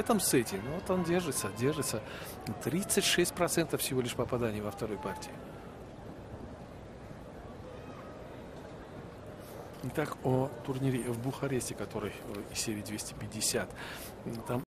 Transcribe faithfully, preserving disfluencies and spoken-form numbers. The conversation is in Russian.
этом сете, ну вот он держится, держится. тридцать шесть процентов всего лишь попаданий во второй партии. Итак, о турнире в Бухаресте, который из серии двести пятьдесят. Там